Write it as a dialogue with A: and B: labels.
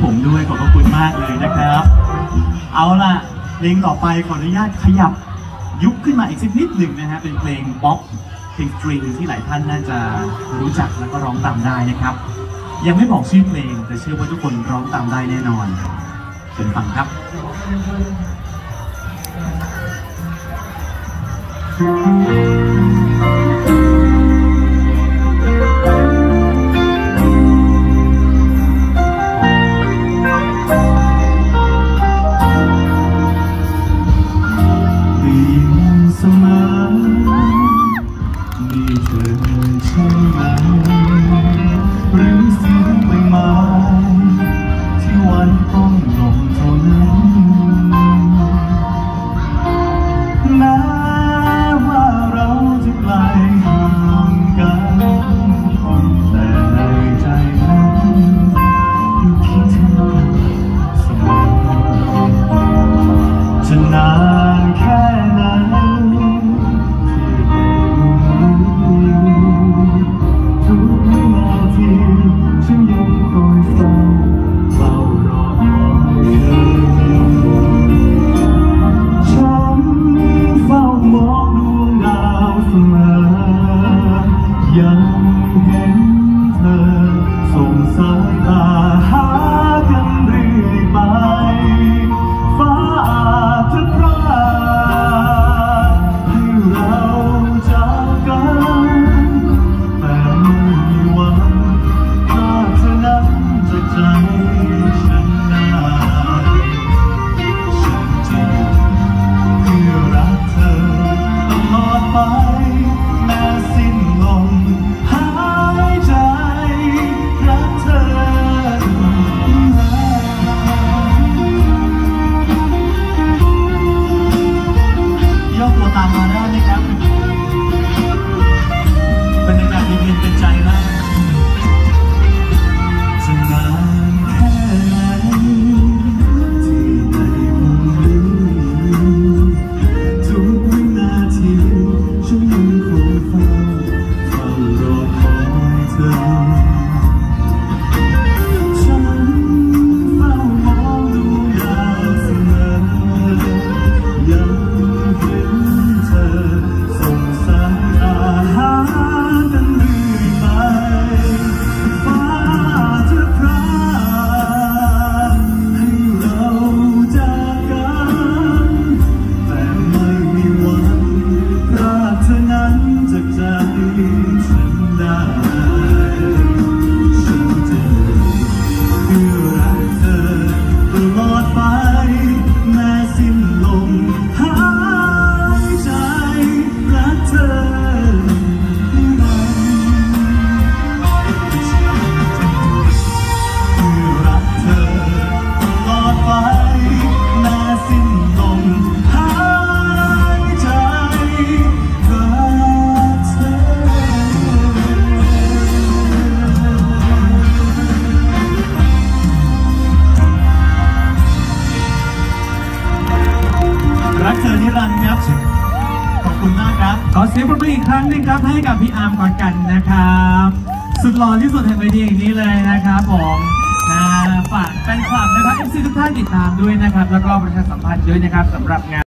A: ผมด้วยขอบคุณมากเลยนะครับเอาล่ะเพลงต่อไปขออนุญาตขยับยุคขึ้นมาอีกสักนิดหนึ่งนะฮะเป็นเพลงป๊อปเพลงสตริงที่หลายท่านน่าจะรู้จักแล้วก็ร้องตามได้นะครับยังไม่บอกชื่อเพลงแต่เชื่อว่าทุกคนร้องตามได้แน่นอนเชิญฟังครับ
B: เสมอมีเธอใช่ไหมหรือสิ่งใหม่ๆที่วันต้องลงเท่านั้นแม้ว่าเราจะไกลห่างกันแต่ในใจนั้นยังคิดถึงกันเสมอจะนานแค่ไหนยังเห็นเธอส่งสายตาหากันเรื่อยไปฟ้าอาจจะพรากให้เราจากกันแต่ไม่มีวันพรากเธอนั้นจากใจฉันได้ฉันจะเพื่อรักเธอตลอดไปแม้สิ้นลมหายใจรักเธอยกตัวตามมาได้ไหมครับบรรยากาศเย็นๆเป็นใจมากจะนานแค่ไหนที่ในมุมนี้ทุกวินาทีฉันยังคงเฝ้ารอคอยเธอฉันเฝ้ามองดูดาวเสมอยังเห็นเธอส่งสายตาหากันเรื่อยไปฟ้าจะพรากให้เราจากกันแต่ไม่มีวันพรากเธอนั้นจากใจฉันได้ฉันจะเพื่อรักเธอตลอดไปแม้สิ้นลมหายใจรักเธอให้ได้เพื่อรักเธอตลอดไปแม้สิ้นลมหายใจรักเธอรักเธอนิรันดร์ครับขอบคุณมากครับขอเสียงปรบมืออีกครั้งหนึ่งครับให้กับพี่อาร์มก่อนกันนะครับสุดหล่อที่สุดแห่งเวทีอย่างนี้เลยนะครับผมฝากแฟนคลับนะครับ FC ทุกท่านติดตามด้วยนะครับแล้วก็ประชาสัมพันธ์ด้วยนะครับสำหรับงาน